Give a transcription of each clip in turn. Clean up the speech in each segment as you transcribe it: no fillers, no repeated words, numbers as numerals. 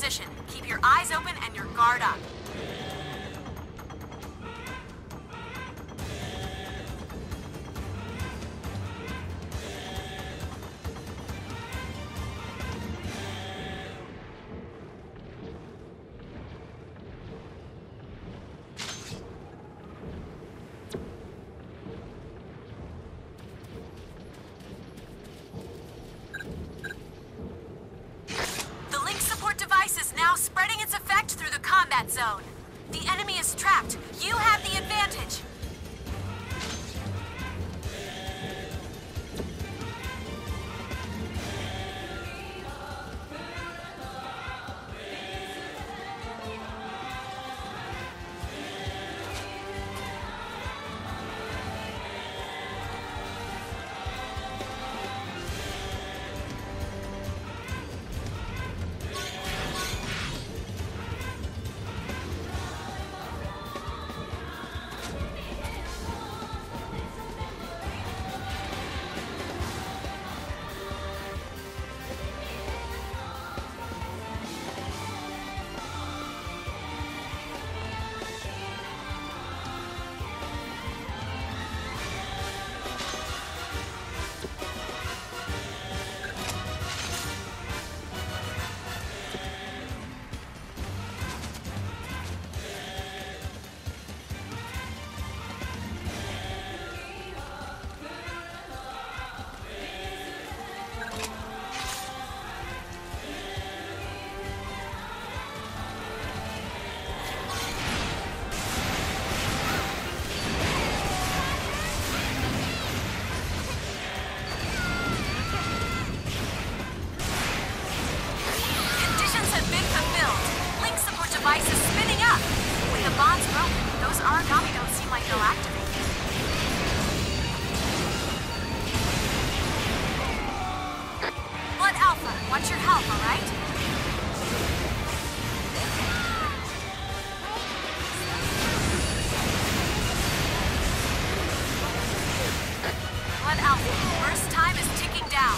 position. Keep your eyes open and your guard up. Spreading its effect through the combat zone. The enemy is trapped. You have the advantage. Device is spinning up. With the bonds broken, those origami don't seem like they'll activate. Blood Alpha, watch your health, alright? Blood Alpha, burst time is ticking down.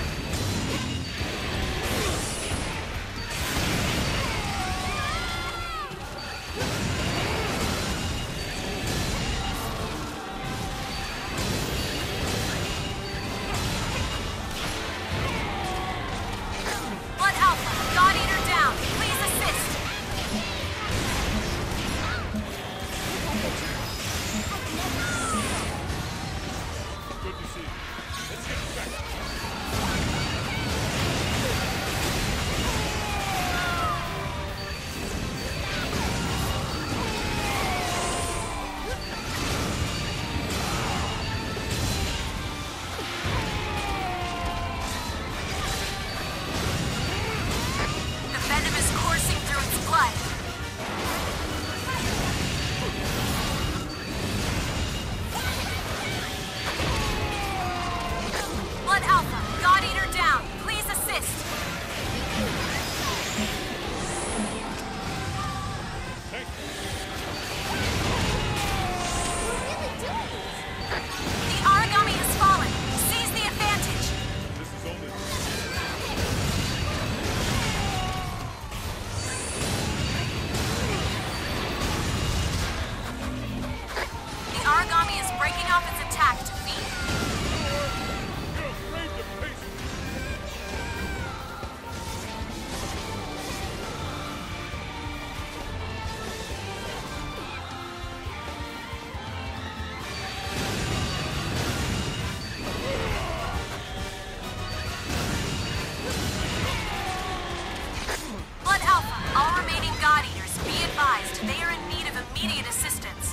They are in need of immediate assistance.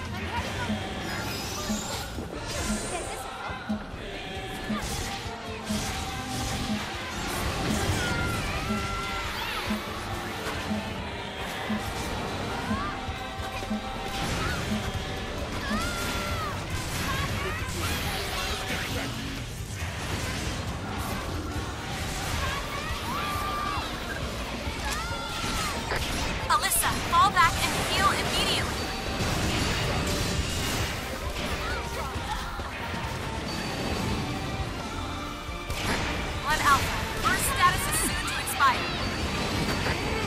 Alyssa, fall back and heal immediately. Blood Alpha, burst status is soon to expire.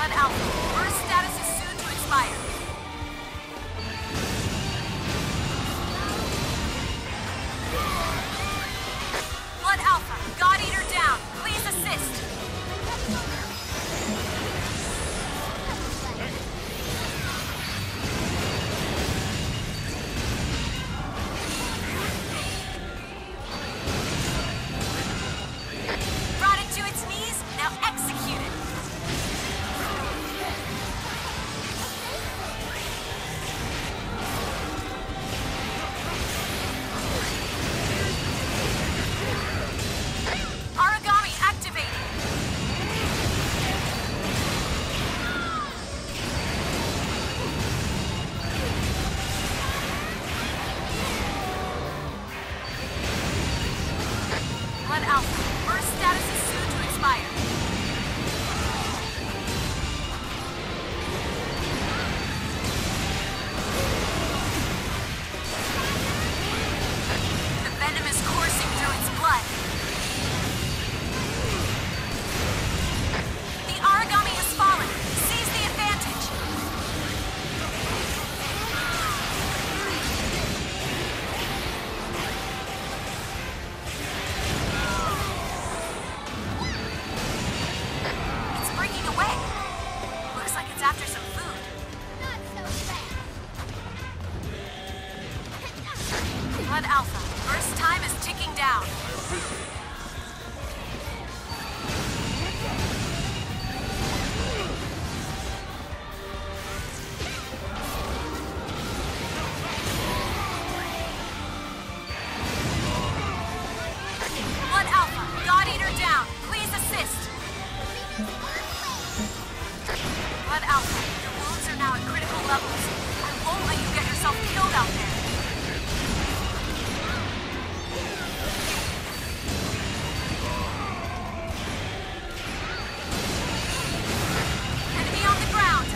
Blood Alpha, burst status is soon to expire. Blood Alpha, God Eater down. Please assist. Brought it to its knees, now execute it. Origami activated. Blood Alpha, burst status is soon to expire. The venom is coursing through its blood. The origami has fallen. Seize the advantage. It's breaking away. Looks like it's after some food. Blood Alpha, burst time is ticking down. Blood Alpha, God Eater down. Please assist. Blood Alpha, your wounds are now at critical levels. I won't let you get yourself killed out there. Enemy on the ground.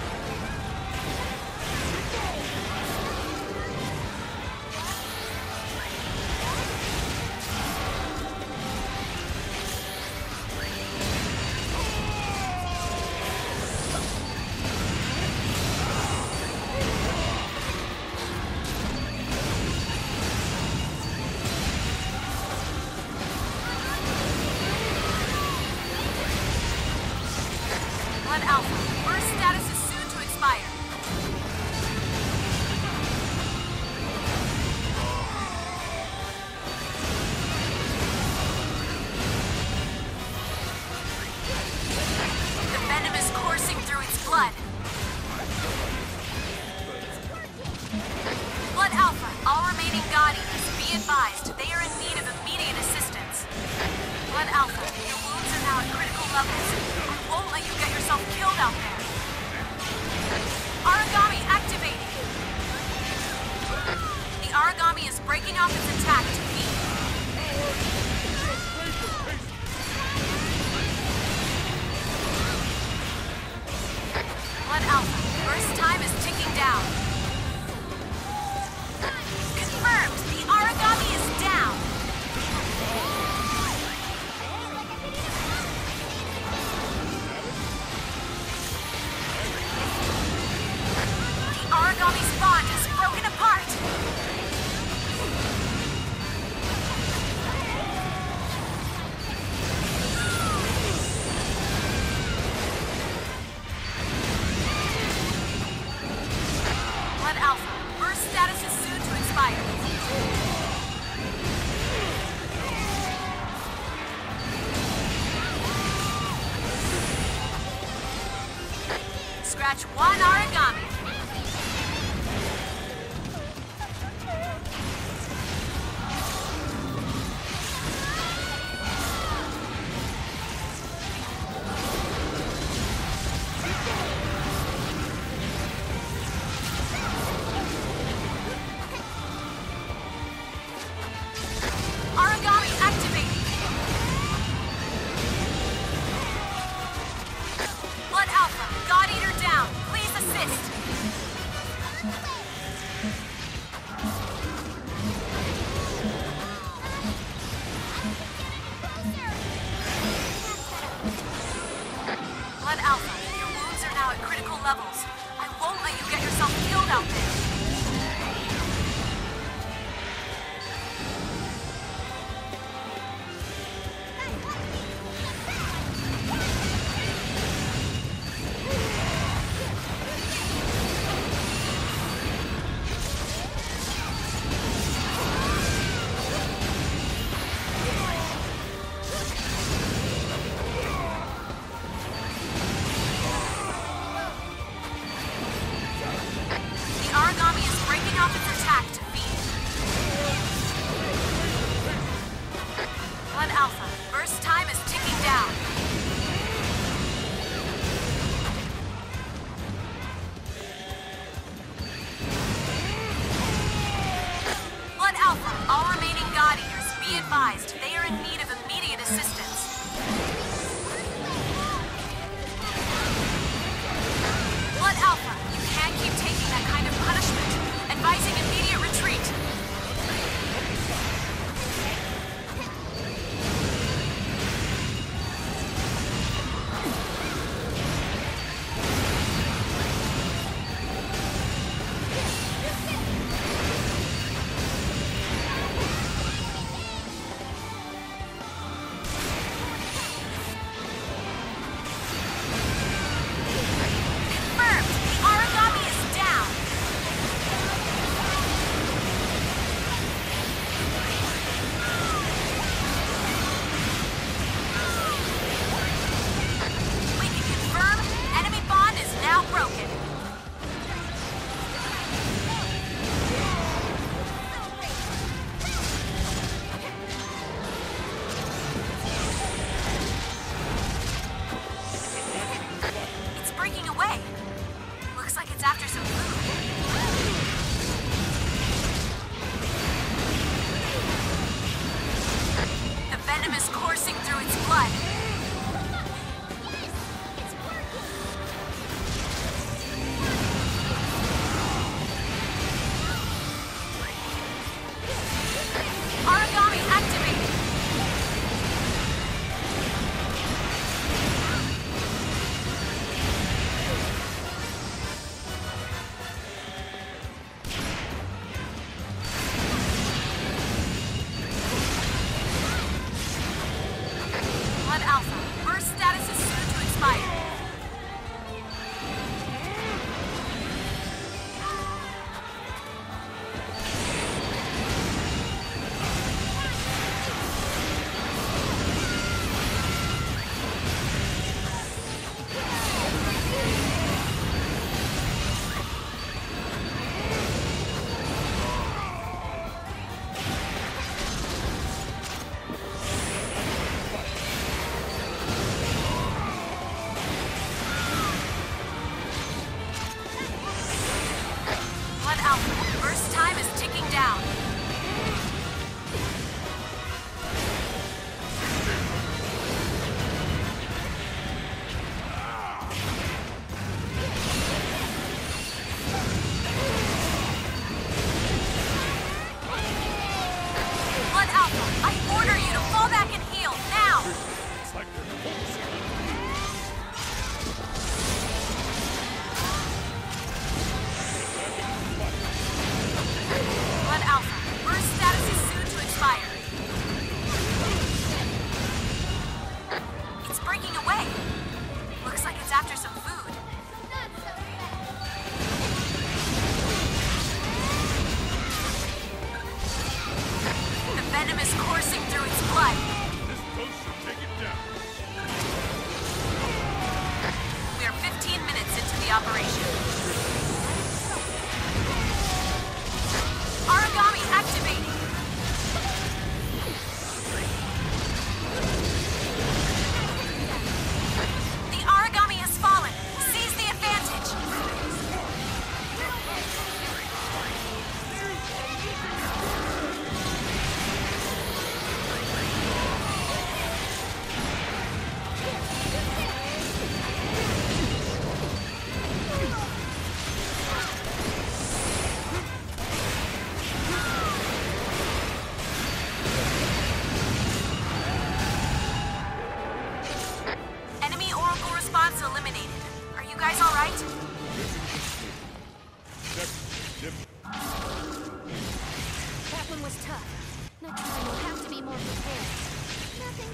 Blood Alpha, burst status is soon to expire. The venom is coursing through its blood. Blood Alpha, all remaining God Eaters, be advised, they are in need of immediate assistance. Blood Alpha, your wounds are now at critical levels. I won't let you get yourself killed out there. Origami activating. The origami is breaking off its attack to feed. Blood Alpha, burst time is ticking down. Confirmed, the origami is down. The origami's bond has broken apart. Blood Alpha, burst status is soon to expire. Scratch one origami. Origami activating. Blood Alpha, God Eater down. Please assist. Blood Alpha, your wounds now at critical levels. I won't let you get yourself killed out there. They are in need of immediate assistance. Blood Alpha, you can't keep taking that kind of punishment. Advising immediate retreat.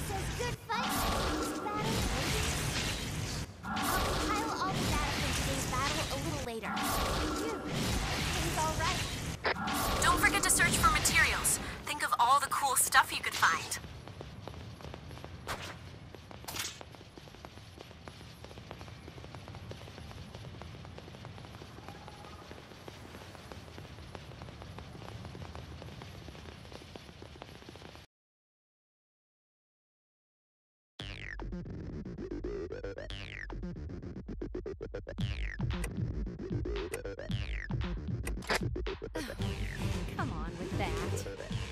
says good fight. This battle ended. I'll compile all the data from today's battle a little later. You, everything's all right. Don't forget to search for materials. Think of all the cool stuff you could find. Come on with that.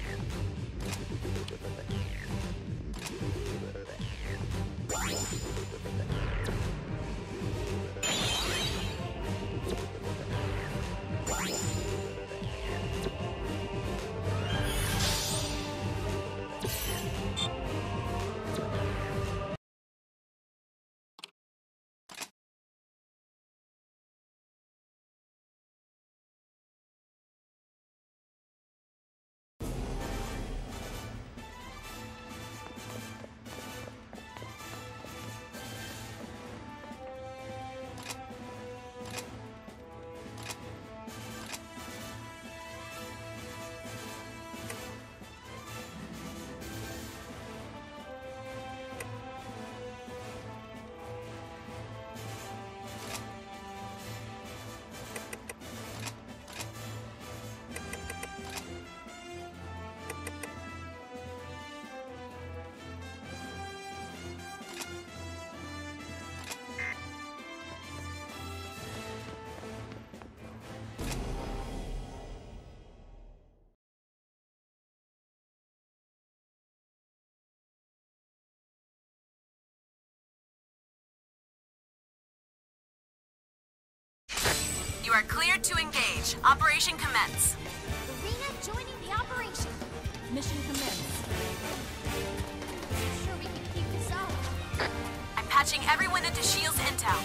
You are cleared to engage. Operation commence. Lorena joining the operation. Mission commence. Sure we can keep this up. I'm patching everyone into Shield's intel.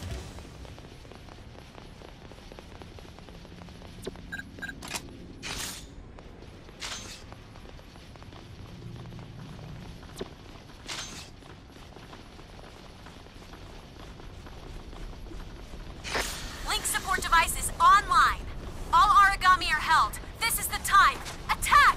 Link support device is online. All origami are held. This is the time. Attack!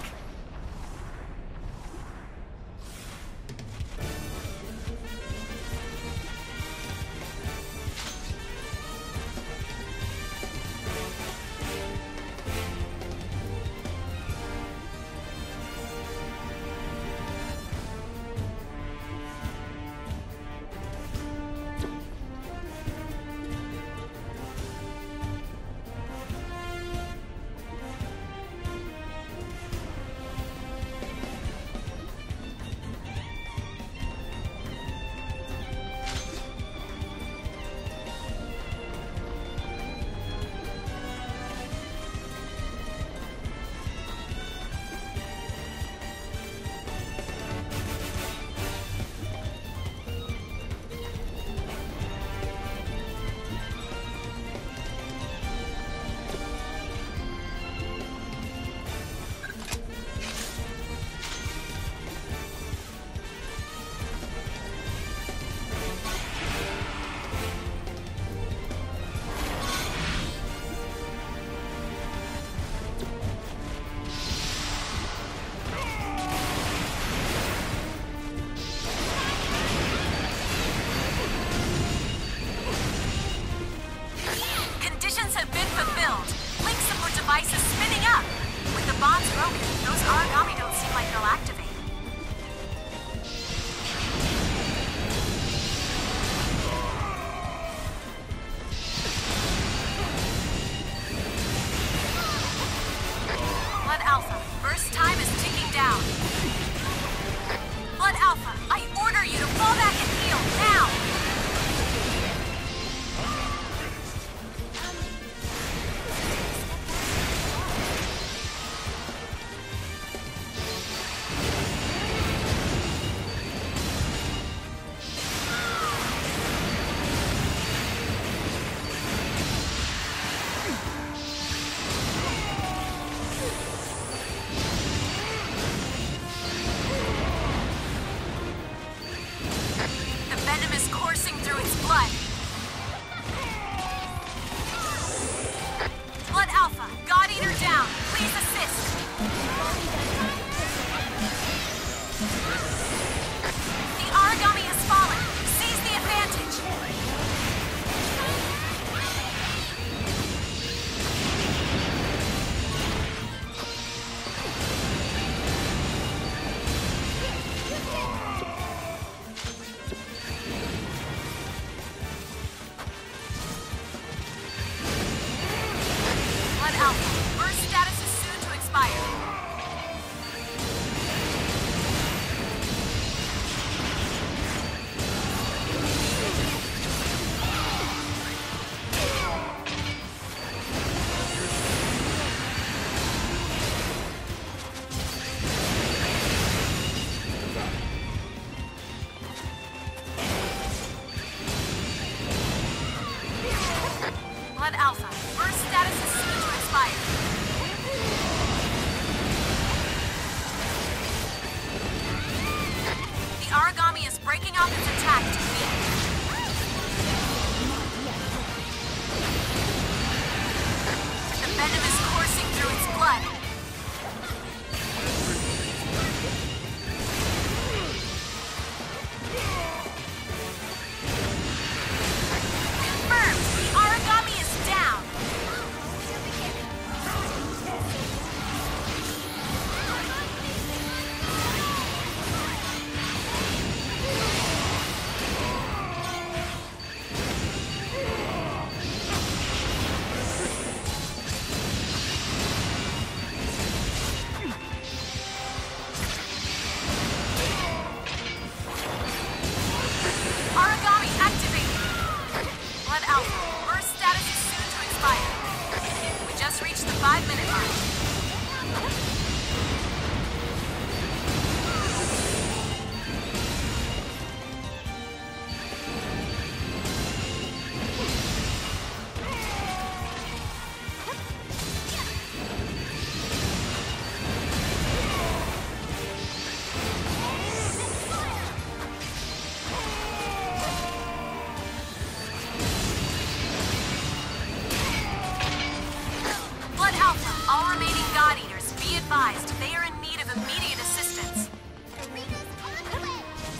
advised, they are in need of immediate assistance. Arena's on the way!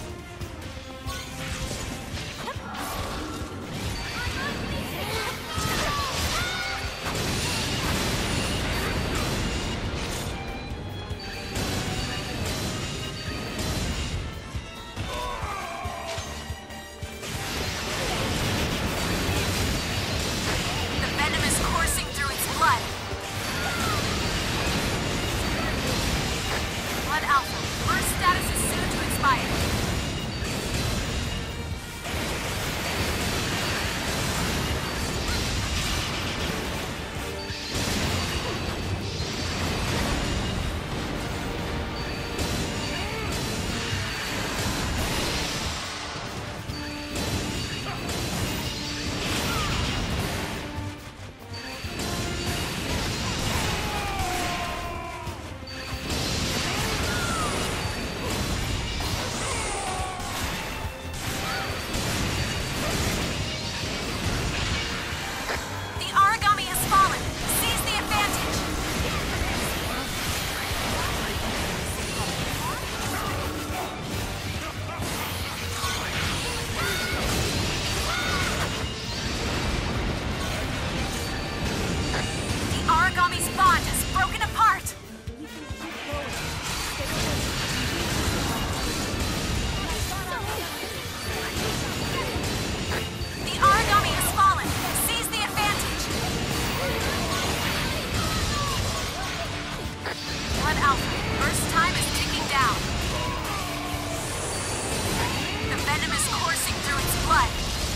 The venom is coursing through its blood. Blood Alpha, burst status is soon to expire. The origami has fallen. Seize the advantage. The origami's bond has broken apart. The origami has fallen. Seize the advantage. Blood Alpha, burst time is ticking down. The venom is coursing through its blood.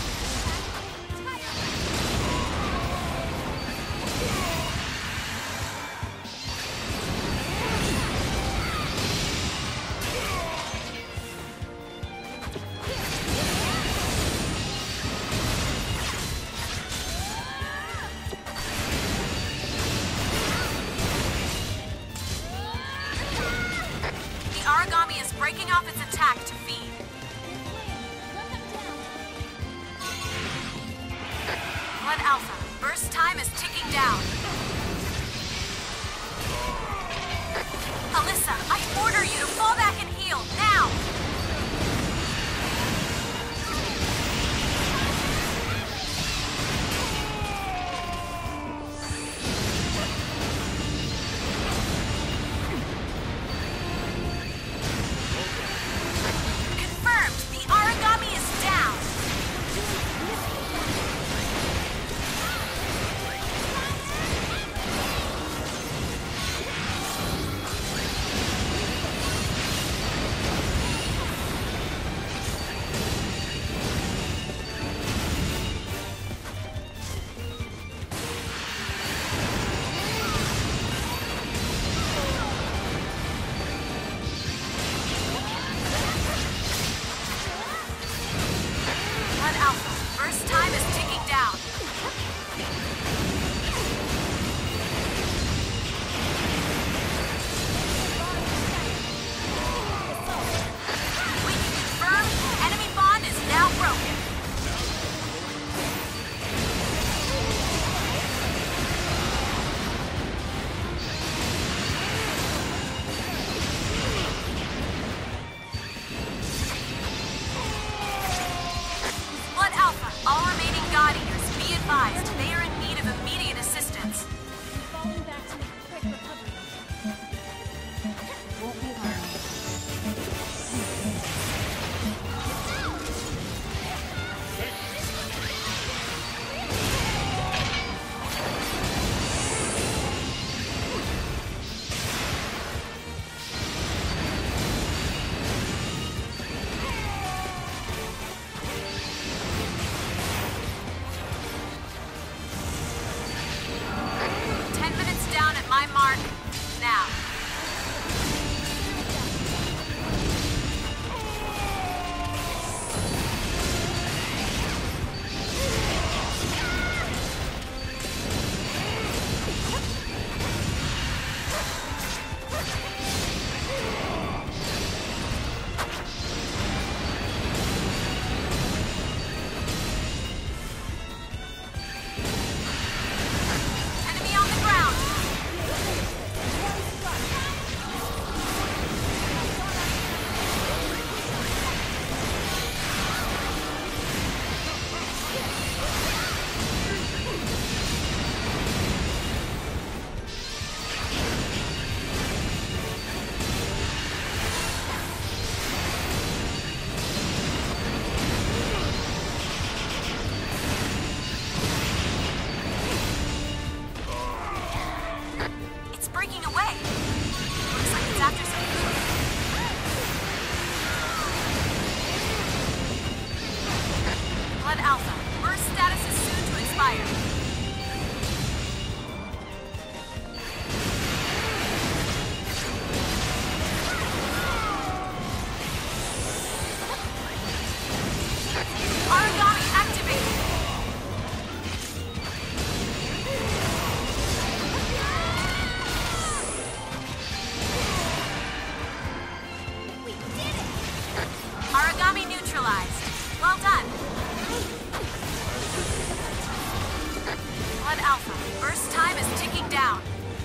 The origami is breaking off its attack to feed. Blood Alpha, burst time is ticking down. Alyssa, I order you to fall back and heal, now! Confirmed, the origami is down. Blood Alpha, burst time is ticking down. We can confirm enemy bond is now broken. Blood Alpha, all remaining God Eaters, be advised, they are in need of immediate assistance. Falling back to make a quick recovery. Won't be hard. Burst status is soon to expire. Origami activated. We did it! Origami neutralized. Well done. Blood Alpha, burst time is ticking down.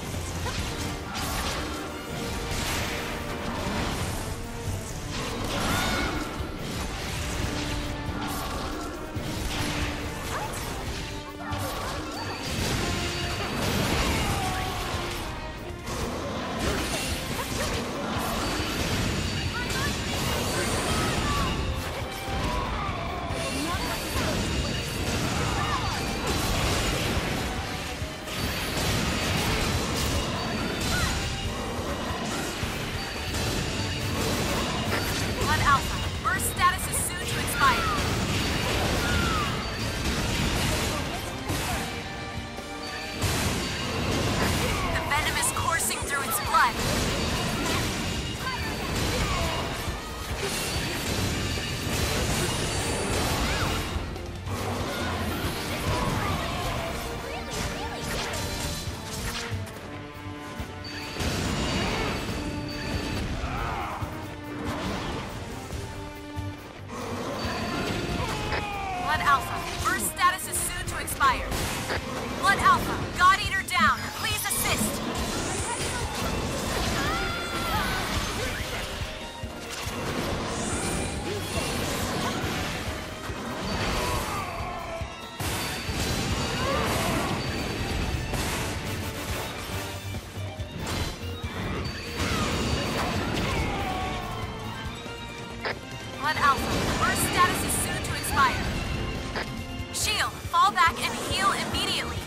Blood Alpha, burst status is soon to expire. The venom is coursing through its blood. Blood Alpha, burst status is soon to expire. Blood Alpha, God Eater down. Please assist. Blood Alpha, burst status is soon to expire. Shield, fall back and heal immediately.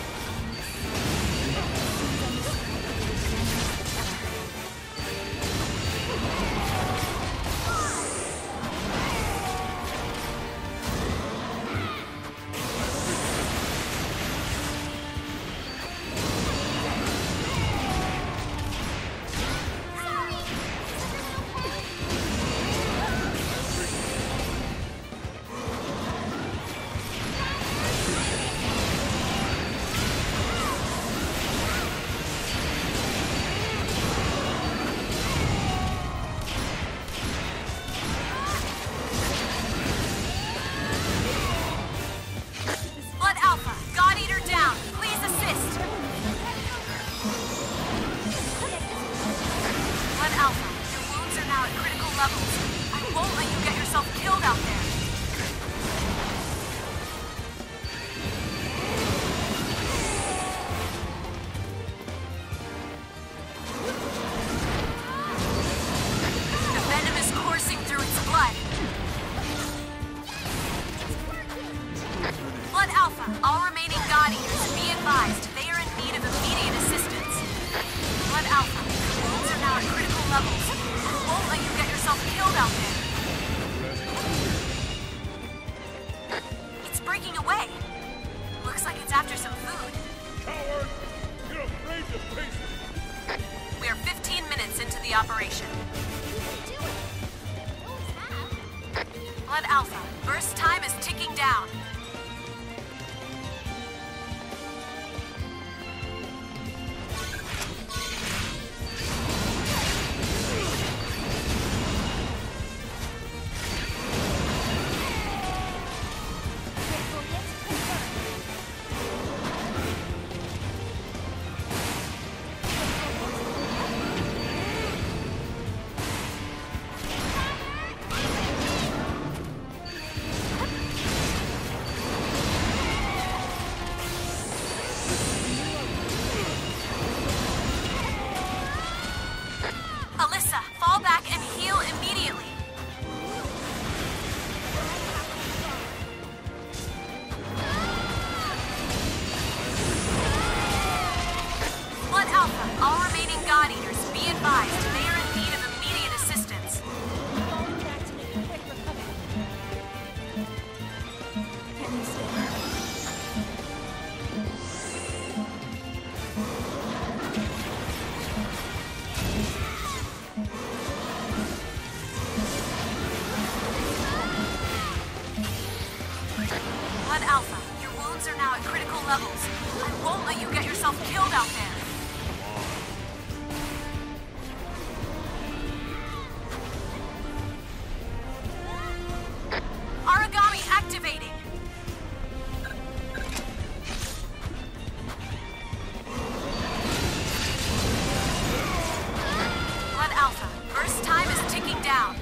Blood Alpha, God Eater down. Please assist. Blood Alpha, your wounds are now at critical levels. I won't let you get yourself killed out there. The venom is coursing through its blood. Blood Alpha, all remaining God Eaters, be advised, they are in need of immediate assistance. Blood Alpha, your wounds are now at critical levels. I won't let you get yourself killed out there. It's breaking away. Looks like it's after some food. Coward! You're afraid to face it! We are 15 minutes into the operation. Do it! Always have. Blood Alpha, burst time is ticking down. Alpha, your wounds are now at critical levels. I won't let you get yourself killed out there. Origami activating! Blood Alpha, burst time is ticking down.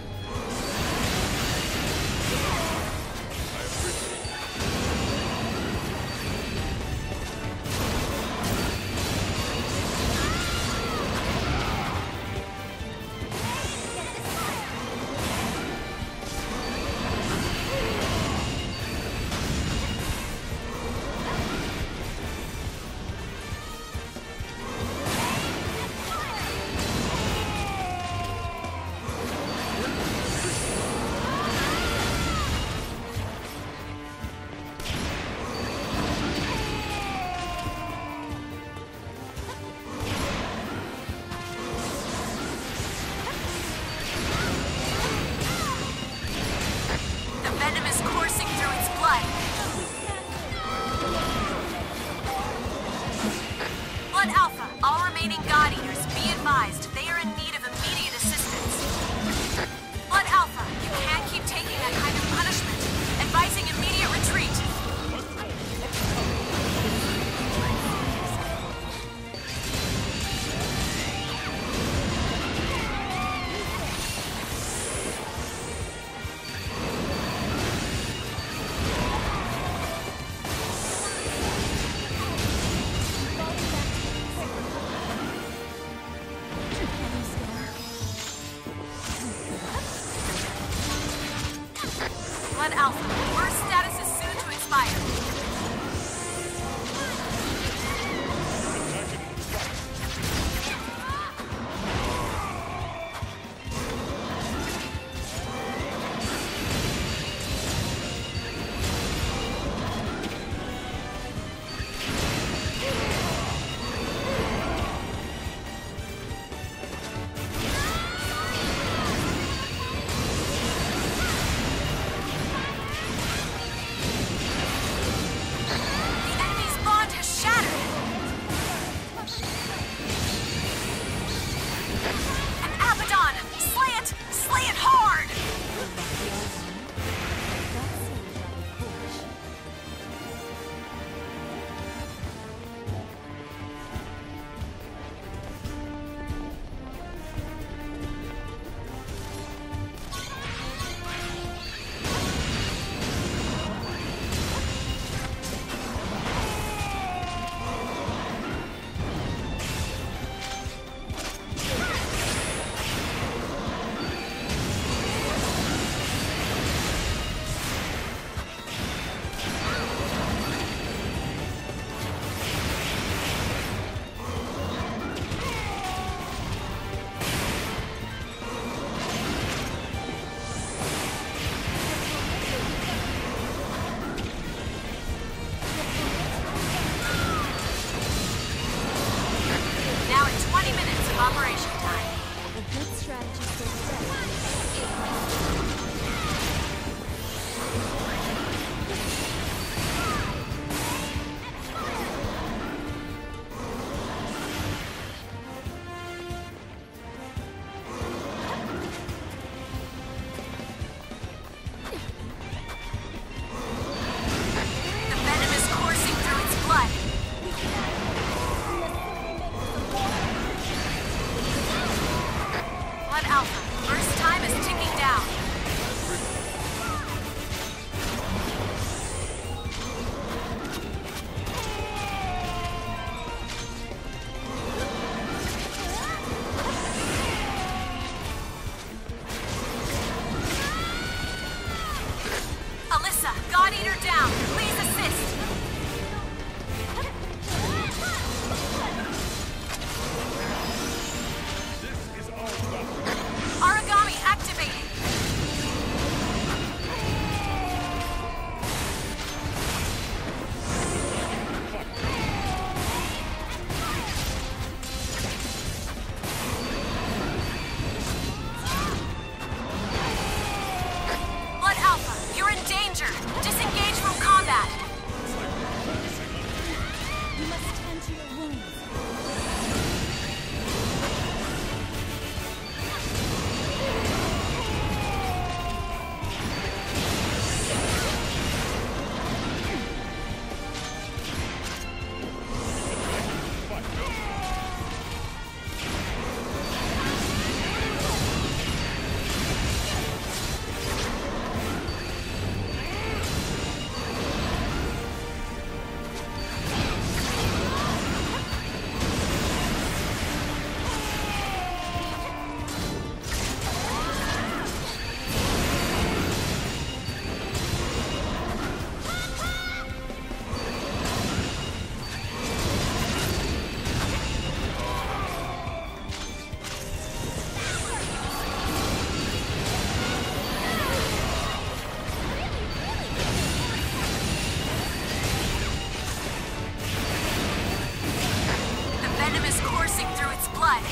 venom is coursing through its blood.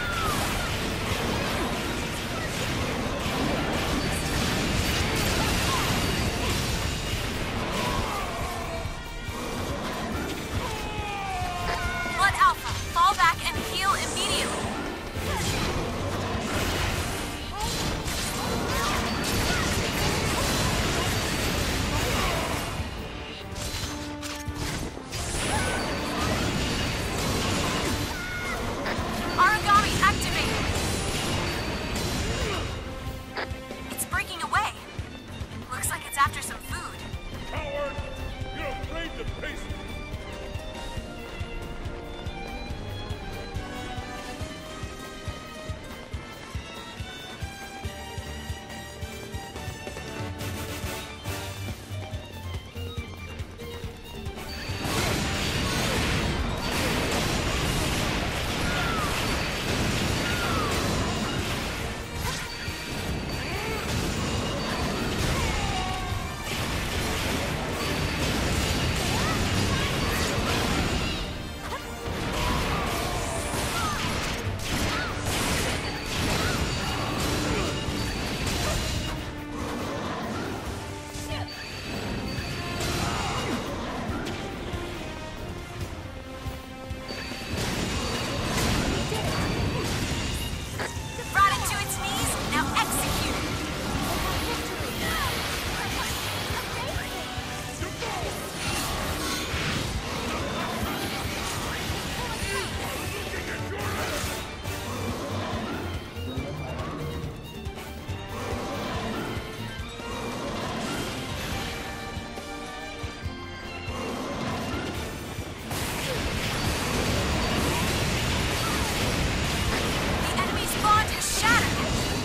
Blood Alpha, fall back and heal immediately. Origami activated. It's breaking away. Looks like it's after some food. Coward! You're afraid to face me! Brought it to its knees, now execute. The enemy's bond is shattered.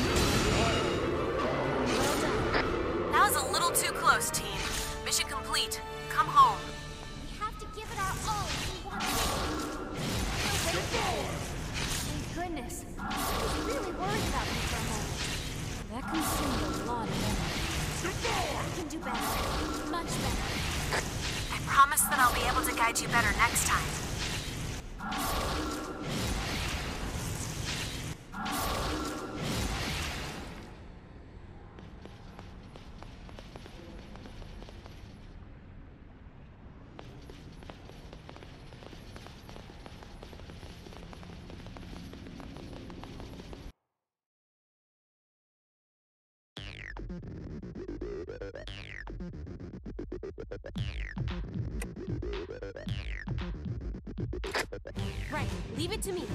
That was a little too close, team. Mission complete. Come home. We have to give it our all if we want to. Thank goodness. I was really worried about me for a moment. That consumed a lot of energy. We can do better. Much better. I promise that I'll be able to guide you better next time. Right, leave it to me.